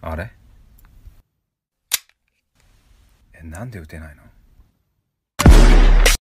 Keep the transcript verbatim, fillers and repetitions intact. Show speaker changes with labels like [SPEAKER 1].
[SPEAKER 1] あれえ、なんで打てないの？